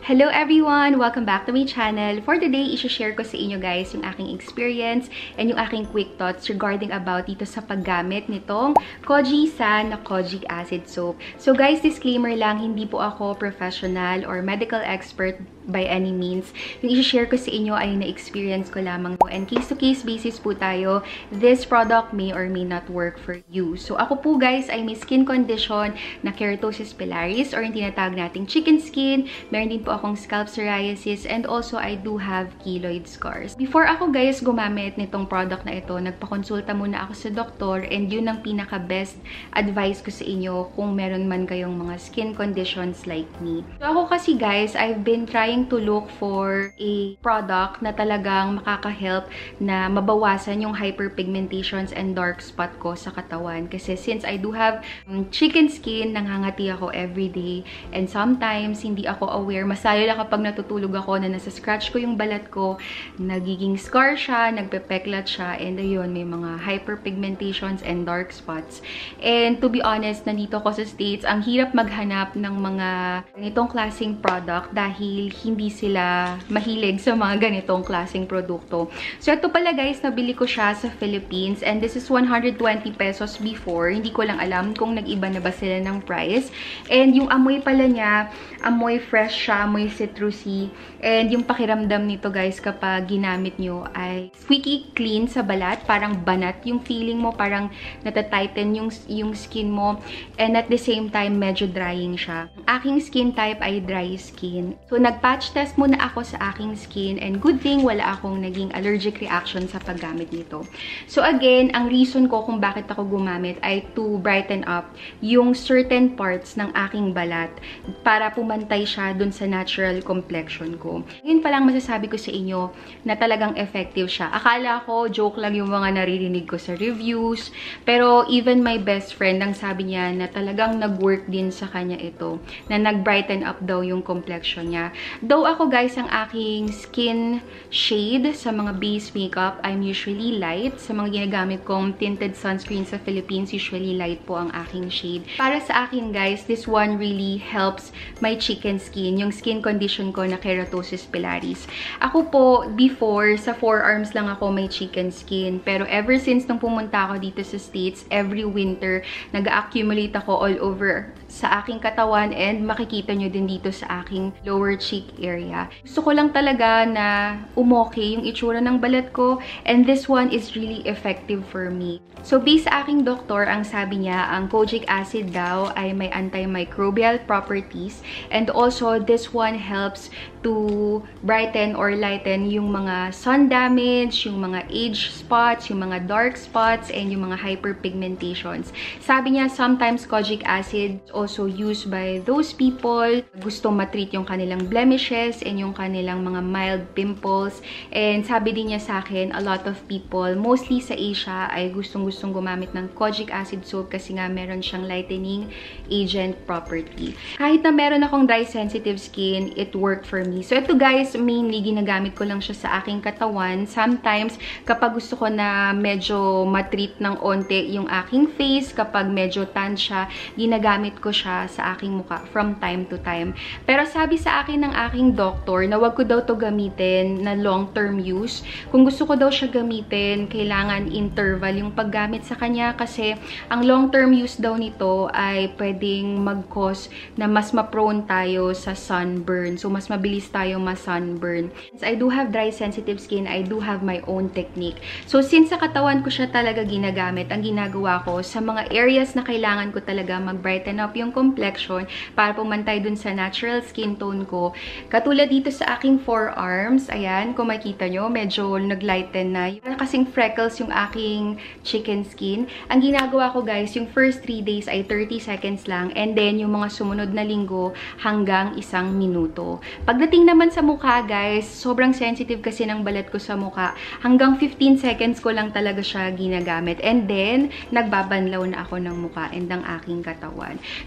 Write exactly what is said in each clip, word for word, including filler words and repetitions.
Hello everyone! Welcome back to my channel. For today, i-share ko sa inyo guys yung aking experience and yung aking quick thoughts regarding about dito sa paggamit nitong Kojisan na Kojic Acid Soap. So guys, disclaimer lang, hindi po ako professional or medical expert by any means. Yung i-share ko sa inyo ay na-experience ko lamang po. And case-to-case basis po tayo, this product may or may not work for you. So ako po guys ay may skin condition na keratosis pilaris or yung tinatawag nating chicken skin. Meron din po akong scalp psoriasis and also I do have keloid scars. Before ako guys gumamit nitong product na ito, nagpakonsulta muna ako sa doktor and yun ang pinaka-best advice ko sa inyo kung meron man kayong mga skin conditions like me. So ako kasi guys, I've been trying to look for a product na talagang makaka-help na mabawasan yung hyperpigmentations and dark spot ko sa katawan. Kasi since I do have um, chicken skin, nangangati ako everyday and sometimes hindi ako aware. Masaya lang kapag natutulog ako na nasa scratch ko yung balat ko, nagiging scar siya, nagpepeklat siya, and ayun, may mga hyperpigmentations and dark spots. And to be honest, nandito ako sa States, ang hirap maghanap ng mga ganitong klaseng product dahil hindi sila mahilig sa mga ganitong klaseng produkto. So, ito pala guys, nabili ko siya sa Philippines and this is one hundred twenty pesos before. Hindi ko lang alam kung nag-iba na ba sila ng price. And yung amoy pala niya, amoy fresh siya, amoy citrusy. And yung pakiramdam nito guys kapag ginamit nyo ay squeaky clean sa balat. Parang banat yung feeling mo, parang natatighten yung, yung skin mo. And at the same time, medyo drying siya. Aking skin type ay dry skin. So, nag-patch test muna ako sa aking skin and good thing wala akong naging allergic reaction sa paggamit nito. So, again, ang reason ko kung bakit ako gumamit ay to brighten up yung certain parts ng aking balat para pumantay siya dun sa natural complexion ko. Ngayon pa lang masasabi ko sa inyo na talagang effective siya. Akala ko, joke lang yung mga naririnig ko sa reviews. Pero even my best friend, ang sabi niya na talagang nag-work din sa kanya ito. Na nag-brighten up daw yung complexion niya. Though ako guys, ang aking skin shade sa mga base makeup, I'm usually light. Sa mga ginagamit kong tinted sunscreen sa Philippines, usually light po ang aking shade. Para sa akin guys, this one really helps my chicken skin. Yung skin condition ko na keratosis pilaris. Ako po, before, sa forearms lang ako may chicken skin. Pero ever since nung pumunta ako dito sa States, every winter, nag-accumulate ako all over sa aking katawan and makikita nyo din dito sa aking lower cheek area. Gusto ko lang talaga na umoke yung itsura ng balat ko and this one is really effective for me. So, based sa aking doktor, ang sabi niya, ang kojic acid daw ay may antimicrobial properties and also this one helps to brighten or lighten yung mga sun damage, yung mga age spots, yung mga dark spots, and yung mga hyperpigmentations. Sabi niya, sometimes kojic acid is also used by those people gusto matreat yung kanilang blemishes and yung kanilang mga mild pimples. And sabi din niya sa akin, a lot of people, mostly sa Asia, ay gustong-gustong gumamit ng kojic acid soap kasi nga meron siyang lightening agent property. Kahit na meron akong dry sensitive skin, it worked for me. So, ito guys, mainly ginagamit ko lang siya sa aking katawan. Sometimes, kapag gusto ko na medyo matreat ng onte yung aking face, kapag medyo tan siya, ginagamit ko siya sa aking mukha from time to time. Pero sabi sa akin ng aking doctor na wag ko daw to gamitin na long-term use. Kung gusto ko daw siya gamitin, kailangan interval yung paggamit sa kanya kasi ang long-term use daw nito ay pwedeng mag-cause na mas ma-prone tayo sa sunburn. So, mas mabilis tayo ma-sunburn. Since I do have dry sensitive skin, I do have my own technique. So, since sa katawan ko siya talaga ginagamit, ang ginagawa ko sa mga areas na kailangan ko talaga mag-brighten up yung complexion para pumantay dun sa natural skin tone ko. Katulad dito sa aking forearms, ayan, kung makita nyo, medyo nag-lighten na. Yung kasing freckles yung aking chicken skin. Ang ginagawa ko guys, yung first three days ay thirty seconds lang and then yung mga sumunod na linggo hanggang isang minuto. Pagdating naman sa mukha guys, sobrang sensitive kasi ng balat ko sa mukha. Hanggang fifteen seconds ko lang talaga siya ginagamit. And then, nagbabanlaw na ako ng mukha and ng aking katawan.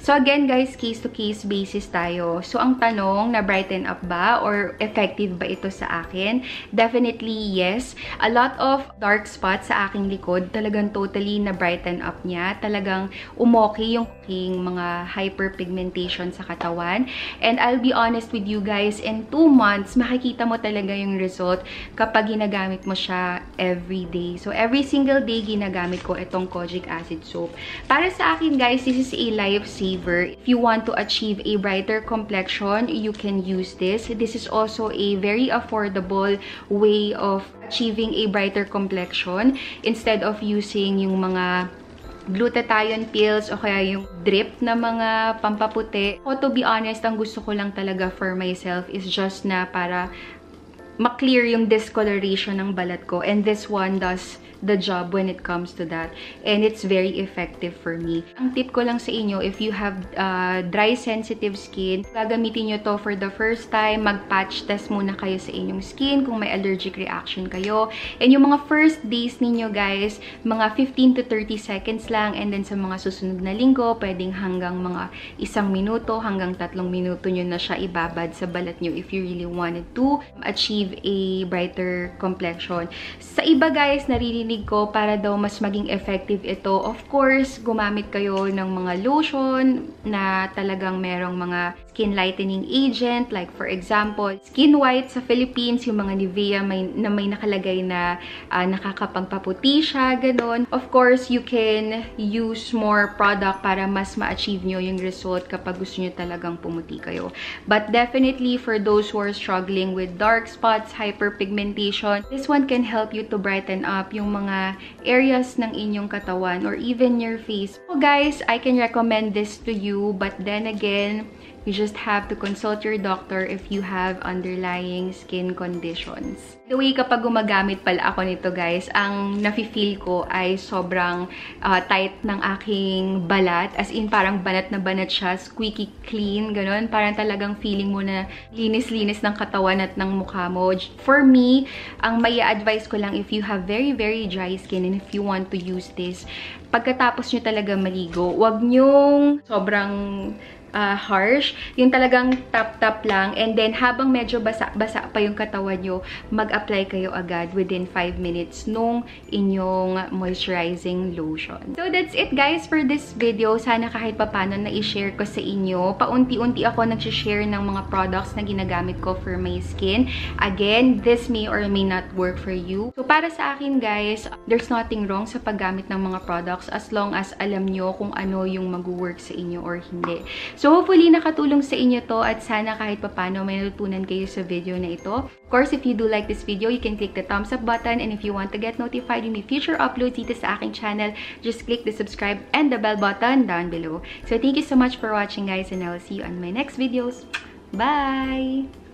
So again guys, case-to-case basis tayo. So ang tanong, na brighten up ba or effective ba ito sa akin? Definitely yes. A lot of dark spots sa aking likod, talagang totally na brighten up niya. Talagang umoki yung aking mga hyperpigmentation sa katawan. And I'll be honest with you guys, in two months, makikita mo talaga yung result kapag ginagamit mo siya every day. So every single day ginagamit ko itong kojic acid soap. Para sa akin guys, this is a lifesaver. If you want to achieve a brighter complexion, you can use this. This is also a very affordable way of achieving a brighter complexion instead of using yung mga glutathione pills o kaya yung drip na mga pampaputi. So, to be honest, ang gusto ko lang talaga for myself is just na para ma-clear yung discoloration ng balat ko. And this one does the job when it comes to that. And it's very effective for me. Ang tip ko lang sa inyo, if you have uh, dry sensitive skin, gagamitin nyo to for the first time. Mag-patch test muna kayo sa inyong skin kung may allergic reaction kayo. And yung mga first days ninyo guys, mga fifteen to thirty seconds lang. And then sa mga susunod na linggo, pwedeng hanggang mga isang minuto, hanggang tatlong minuto nyo na siya ibabad sa balat nyo if you really wanted to achieve a brighter complexion. Sa iba guys, naririnig ko para daw mas maging effective ito. Of course, gumamit kayo ng mga lotion na talagang merong mga skin lightening agent. Like for example, Skin White sa Philippines, yung mga Nivea may, na may nakalagay na uh, nakakapagpaputi siya, ganun. Of course, you can use more product para mas ma-achieve nyo yung result kapag gusto nyo talagang pumuti kayo. But definitely, for those who are struggling with dark spots, hyperpigmentation, this one can help you to brighten up yung mga areas ng inyong katawan or even your face. So guys, I can recommend this to you, but then again, you just have to consult your doctor if you have underlying skin conditions. The way, kapag gumagamit pala ako nito guys, ang nafe-feel ko ay sobrang uh, tight ng aking balat. As in, parang banat na banat siya, squeaky clean, ganun. Parang talagang feeling mo na linis-linis ng katawan at ng mukha mo. For me, ang may advice ko lang, if you have very, very dry skin and if you want to use this, pagkatapos nyo talaga maligo, wag nyong sobrang Uh, harsh, yung talagang tap-tap lang, and then habang medyo basa-basa pa yung katawan nyo, mag-apply kayo agad within five minutes nung inyong moisturizing lotion. So that's it guys for this video. Sana kahit papano na i-share ko sa inyo. Paunti-unti ako nag-share ng mga products na ginagamit ko for my skin. Again, this may or may not work for you. So para sa akin guys, there's nothing wrong sa paggamit ng mga products as long as alam nyo kung ano yung mag-work sa inyo or hindi. So hopefully nakatulong sa inyo to at sana kahit papano may natutunan kayo sa video na ito. Of course, if you do like this video, you can click the thumbs up button, and if you want to get notified when my future uploads dito sa aking channel, just click the subscribe and the bell button down below. So thank you so much for watching guys, and I will see you on my next videos. Bye!